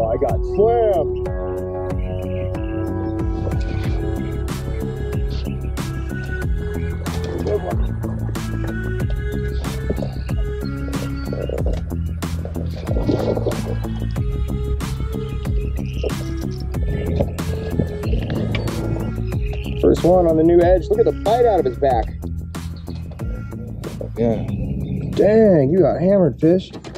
I got slammed. Good one. First one on the new edge. Look at the bite out of his back. Yeah. Dang, you got hammered, fish.